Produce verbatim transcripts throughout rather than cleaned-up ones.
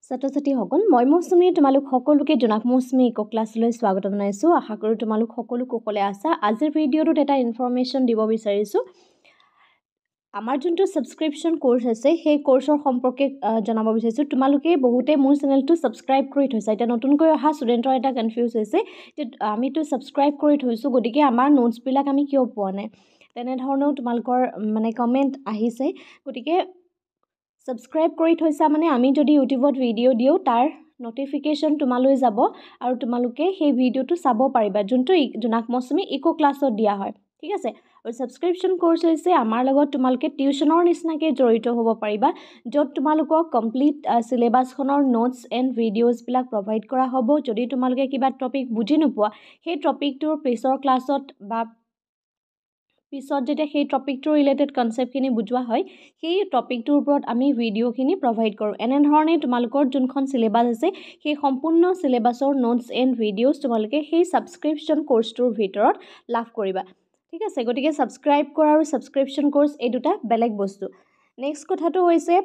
ছাত্ৰ ছাত্ৰীসকল মই মৌচুমী তোমালোক সকলোকে জনাক মৌচুমী ইকো ক্লাছলৈ স্বাগত জনাইছোঁ। আশা কৰোঁ তোমালোক সকলো কুশলে আছা। আজিৰ ভিডিঅ'টোত এটা ইনফৰমেশ্যন দিব বিচাৰিছোঁ। আমাৰ যোনটো ছাবস্ক্ৰিপশ্যন কোৰ্চ আছে সেই কোৰ্চৰ সম্পৰ্কে জনাব বিচাৰিছোঁ। তোমালোকে বহুতে মোৰ চেনেলটো ছাবস্ক্ৰাইব কৰি থৈছা। এতিয়া নতুনকৈ অহা ষ্টুডেণ্টৰ এটা কনফিউজ হৈছে যে আমিতো ছাবস্ক্ৰাইব কৰি থৈছোঁ, গতিকে আমাৰ নোটছবিলাক আমি কিয় পোৱা নাই, তেনেধৰণেও তোমালোকৰ মানে কমেণ্ট আহিছে। গতিকে ছাবস্ক্ৰাইব কৰি থৈছা মানে আমি যদি ইউটিউবত ভিডিঅ' দিওঁ তাৰ ন'টিফিকেশ্যন তোমালৈ যাব আৰু তোমালোকে সেই ভিডিঅ'টো চাব পাৰিবা, যোনটো জোনাক মৌচুমী ইকো ক্লাছত দিয়া হয়। ঠিক আছে। আৰু ছাবস্ক্ৰিপশ্যন কোৰ্চ হৈছে আমাৰ লগত তোমালোকে টিউশ্যনৰ নিচিনাকৈ জড়িত হ'ব পাৰিবা, য'ত তোমালোকক কমপ্লিট চিলেবাছখনৰ নোটছ এণ্ড ভিডিঅ'জবিলাক প্ৰভাইড কৰা হ'ব। যদি তোমালোকে কিবা টপিক বুজি নোপোৱা, সেই টপিকটোৰ পিছৰ ক্লাছত বা পিছত যেতিয়া সেই টপিকটোৰ ৰিলেটেড কনচেপ্টখিনি বুজোৱা হয়, সেই টপিকটোৰ ওপৰত আমি ভিডিঅ'খিনি প্ৰভাইড কৰোঁ। এনেধৰণে তোমালোকৰ যোনখন চিলেবাছ আছে সেই সম্পূৰ্ণ চিলেবাছৰ নোটছ এণ্ড ভিডিঅ'জ তোমালোকে সেই ছাবস্ক্ৰিপশ্যন কোৰ্চটোৰ ভিতৰত লাভ কৰিবা। ঠিক আছে। গতিকে ছাবস্ক্ৰাইব কৰা আৰু ছাবস্ক্ৰিপশ্যন কোৰ্চ এই দুটা বেলেগ বস্তু। নেক্সট কথাটো হৈছে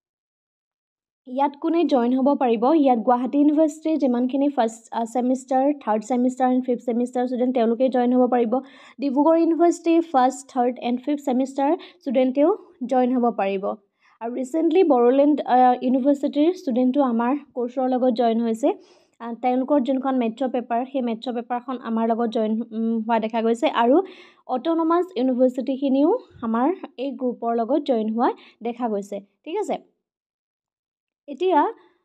ইয়াত কোনে জইন হ'ব পাৰিব। ইয়াত গুৱাহাটী ইউনিভাৰ্চিটিৰ যিমানখিনি first semester, third semester and fifth semester student তেওঁলোকে জইন হ'ব পাৰিব। ডিব্ৰুগড় ইউনিভাৰ্চিটিৰ first, third and fifth semester ষ্টুডেণ্টেও জইন হ'ব পাৰিব। আৰু ৰিচেণ্টলি বড়োলেণ্ড ইউনিভাৰ্চিটিৰ ষ্টুডেণ্টো আমাৰ কোৰ্চৰ লগত জইন হৈছে। তেওঁলোকৰ যোনখন মেথ্ছ পেপাৰ, সেই মেথ্ছ পেপাৰখন আমাৰ লগত জইন হোৱা দেখা গৈছে। আৰু অট'নমাছ ইউনিভাৰ্চিটিখিনিও আমাৰ এই গ্ৰুপৰ লগত জইন হোৱা দেখা গৈছে। ঠিক আছে। এতিয়া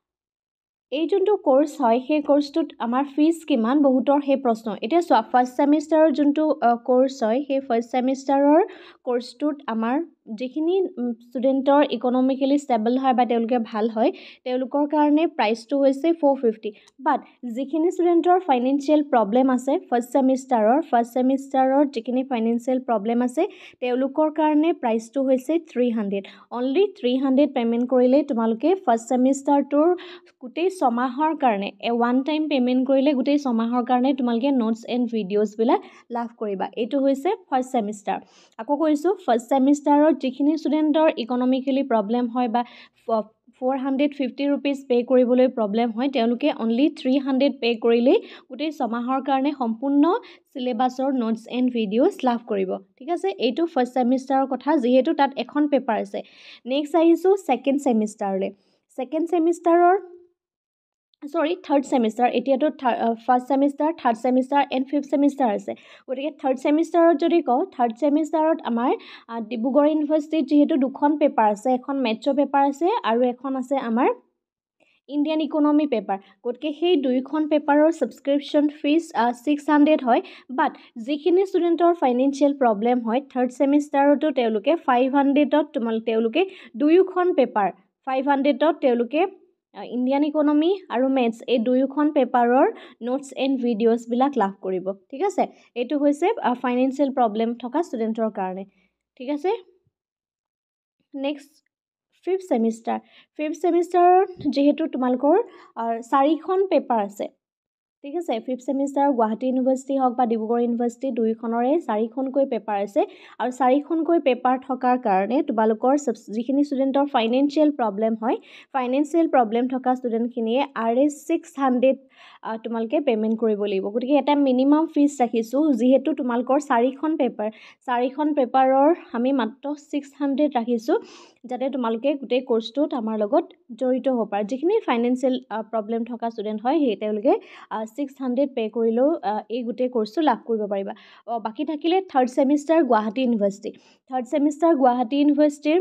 এই যোনটো কোৰ্চ হয় সেই কোৰ্চটোত আমাৰ ফিজ কিমান, বহুতৰ সেই প্ৰশ্ন। এতিয়া চোৱা, ফাৰ্ষ্ট ছেমিষ্টাৰৰ যোনটো কোৰ্চ হয় সেই ফাৰ্ষ্ট ছেমিষ্টাৰৰ কোৰ্চটোত আমাৰ যিখিনি ষ্টুডেণ্টৰ ইকনমিকেলি ষ্টেবল হয় বা তেওঁলোকে ভাল হয়, তেওঁলোকৰ কাৰণে প্ৰাইচটো হৈছে ফ'ৰ ফিফটি। বাট যিখিনি ষ্টুডেণ্টৰ ফাইনেন্সিয়েল প্ৰব্লেম আছে ফাৰ্ষ্ট ছেমিষ্টাৰৰ ফাৰ্ষ্ট ছেমিষ্টাৰৰ যিখিনি ফাইনেন্সিয়েল প্ৰব্লেম আছে তেওঁলোকৰ কাৰণে প্ৰাইচটো হৈছে three hundred. Only three hundred payment কৰিলেই তোমালোকে ফাৰ্ষ্ট ছেমিষ্টাৰটোৰ গোটেই ছমাহৰ কাৰণে ওৱান টাইম পে'মেণ্ট কৰিলে গোটেই ছমাহৰ কাৰণে তোমালোকে নোটছ এণ্ড ভিডিঅ'জবিলাক লাভ কৰিবা। এইটো হৈছে ফাৰ্ষ্ট ছেমিষ্টাৰ। আকৌ কৈছোঁ, ফাৰ্ষ্ট ছেমিষ্টাৰত যিখিনি ষ্টুডেণ্টৰ ইকনমিকেলি প্ৰব্লেম হয় বা four hundred fifty rupees pay' কৰিবলৈ প্ৰব্লেম হয়, তেওঁলোকে অনলি থ্ৰী হাণ্ড্ৰেড পে' কৰিলেই গোটেই ছমাহৰ কাৰণে সম্পূৰ্ণ চিলেবাছৰ নোটছ এণ্ড ভিডিঅ'জ লাভ কৰিব। ঠিক আছে। এইটো ফাৰ্ষ্ট ছেমিষ্টাৰৰ কথা, যিহেতু তাত এখন পেপাৰ আছে। নেক্সট আহিছোঁ ছেকেণ্ড ছেমিষ্টাৰলৈ। ছেকেণ্ড ছেমিষ্টাৰৰ চৰি থাৰ্ড ছেমিষ্টাৰ। এতিয়াতো first semester, third semester and fifth semester আছে। গতিকে থাৰ্ড ছেমিষ্টাৰত যদি কওঁ, থাৰ্ড ছেমিষ্টাৰত আমাৰ ডিব্ৰুগড় ইউনিভাৰ্চিটিত যিহেতু দুখন পেপাৰ আছে, এখন মেথ্ছ পেপাৰ আছে আৰু এখন আছে আমাৰ ইণ্ডিয়ান ইকনমি পেপাৰ। গতিকে সেই দুয়োখন পেপাৰৰ ছাবস্ক্ৰিপশ্যন ফিজ ছিক্স হাণ্ড্ৰেড হয়। বাট যিখিনি ষ্টুডেণ্টৰ ফাইনেন্সিয়েল প্ৰব্লেম হয় থাৰ্ড ছেমিষ্টাৰতো তেওঁলোকে ফাইভ হাণ্ড্ৰেডত তোমালোকে তেওঁলোকে দুয়োখন পেপাৰ ফাইভ হাণ্ড্ৰেডত তেওঁলোকে ইণ্ডিয়ান ইকনমি আৰু মেথ্ছ এই দুয়োখন পেপাৰৰ নোটছ এণ্ড ভিডিঅ'জবিলাক লাভ কৰিব। ঠিক আছে। এইটো হৈছে ফাইনেন্সিয়েল প্ৰব্লেম থকা ষ্টুডেণ্টৰ কাৰণে। ঠিক আছে। Next fifth semester. ফিফ্থ ছেমিষ্টাৰত যিহেতু তোমালোকৰ চাৰিখন পেপাৰ আছে। ঠিক আছে। ফিফ্থ ছেমিষ্টাৰ গুৱাহাটী ইউনিভাৰ্চিটি হওক বা ডিব্ৰুগড় ইউনিভাৰ্চিটি দুয়োখনৰে চাৰিখনকৈ পেপাৰ আছে। আৰু চাৰিখনকৈ পেপাৰ থকাৰ কাৰণে তোমালোকৰ যিখিনি ষ্টুডেণ্টৰ ফাইনেন্সিয়েল প্ৰব্লেম হয়, ফাইনেন্সিয়েল প্ৰব্লেম থকা ষ্টুডেণ্টখিনিয়ে আৰ এছ ছিক্স হাণ্ড্ৰেড তোমালোকে পে'মেণ্ট কৰিব লাগিব। গতিকে এটা মিনিমাম ফিজ ৰাখিছোঁ, যিহেতু তোমালোকৰ চাৰিখন পেপাৰ চাৰিখন পেপাৰৰ আমি মাত্ৰ ছিক্স হাণ্ড্ৰেড ৰাখিছোঁ, যাতে তোমালোকে গোটেই কোৰ্চটোত আমাৰ লগত জড়িত হ'ব পাৰে। যিখিনি ফাইনেন্সিয়েল প্ৰব্লেম থকা ষ্টুডেণ্ট হয় সেই তেওঁলোকে ছিক্স হাণ্ড্ৰেড পে' কৰিলেও এই গোটেই কোৰ্চটো লাভ কৰিব পাৰিবা। বাকী থাকিলে third semester Guwahati university. Third semester Guwahati ইউনিভাৰ্চিটিৰ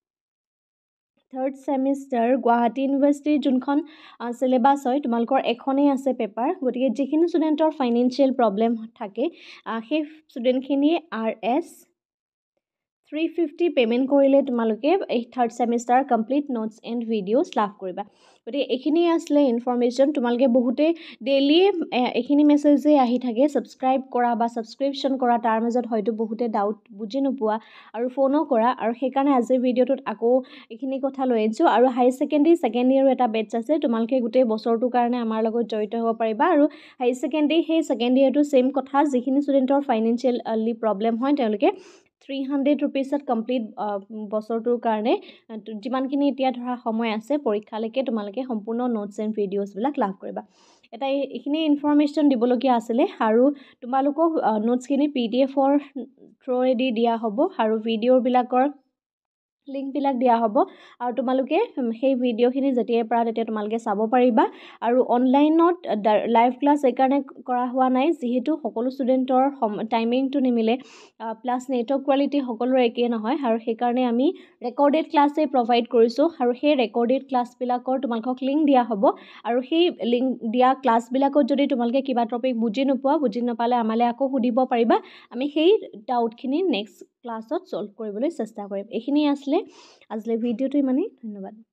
থাৰ্ড ছেমিষ্টাৰ গুৱাহাটী ইউনিভাৰ্চিটিৰ যোনখন চিলেবাছ হয় তোমালোকৰ এখনেই আছে পেপাৰ। গতিকে যিখিনি ষ্টুডেণ্টৰ ফাইনেন্সিয়েল প্ৰব্লেম থাকে সেই ষ্টুডেণ্টখিনিয়ে R S three fifty payment কৰিলে তোমালোকে এই third semester complete notes and videos লাভ কৰিবা। গতিকে এইখিনিয়ে আছিলে ইনফৰমেশ্যন। তোমালোকে বহুতে ডেইলি এইখিনি মেছেজেই আহি থাকে, ছাবস্ক্ৰাইব কৰা বা ছাবস্ক্ৰিপশ্যন কৰা, তাৰ মাজত হয়তো বহুতে ডাউট বুজি নোপোৱা আৰু ফোনো কৰা, আৰু সেইকাৰণে আজিৰ ভিডিঅ'টোত আকৌ এইখিনি কথা লৈ আনিছোঁ। আৰু হায়াৰ ছেকেণ্ডেৰী ছেকেণ্ড ইয়েৰো এটা বেটছ আছে, তোমালোকে গোটেই বছৰটোৰ কাৰণে আমাৰ লগত জড়িত হ'ব পাৰিবা। আৰু হায়াৰ ছেকেণ্ডেৰী সেই ছেকেণ্ড ইয়েৰটো ছেইম কথা, যিখিনি ষ্টুডেণ্টৰ ফাইনেন্সিয়েলি প্ৰব্লেম হয় তেওঁলোকে থ্ৰী হাণ্ড্ৰেড ৰুপিজত কমপ্লিট বছৰটোৰ কাৰণে যিমানখিনি এতিয়া ধৰা সময় আছে পৰীক্ষালৈকে তোমালোকে সম্পূৰ্ণ নোটছ এণ্ড ভিডিঅ'ছবিলাক লাভ কৰিবা। এটা এইখিনি ইনফৰ্মেশ্যন দিবলগীয়া আছিলে আৰু তোমালোকক নোটছখিনি পি ডি এফৰ থ্ৰুৱেদি দিয়া হ'ব আৰু ভিডিঅ'বিলাকৰ লিংকবিলাক দিয়া হ'ব আৰু তোমালোকে সেই ভিডিঅ'খিনি যেতিয়াই পৰা তেতিয়া তোমালোকে চাব পাৰিবা। আৰু অনলাইনত লাইভ ক্লাছ এইকাৰণে কৰা হোৱা নাই যিহেতু সকলো ষ্টুডেণ্টৰ টাইমিংটো নিমিলে, প্লাছ নেটৱৰ্ক কোৱালিটি সকলোৰে একেই নহয়, আৰু সেইকাৰণে আমি ৰেকৰ্ডেড ক্লাছেই প্ৰভাইড কৰিছোঁ আৰু সেই ৰেকৰ্ডেড ক্লাছবিলাকৰ তোমালোকক লিংক দিয়া হ'ব। আৰু সেই লিংক দিয়া ক্লাছবিলাকত যদি তোমালোকে কিবা টপিক বুজি নোপোৱা, বুজি নাপালে আমালৈ আকৌ সুধিব পাৰিবা, আমি সেই ডাউটখিনি নেক্সট ক্লাছত ছল্ভ কৰিবলৈ চেষ্টা কৰিম। এইখিনি আছিলে আজিলৈ ভিডিঅ'টো ইমানেই, ধন্যবাদ।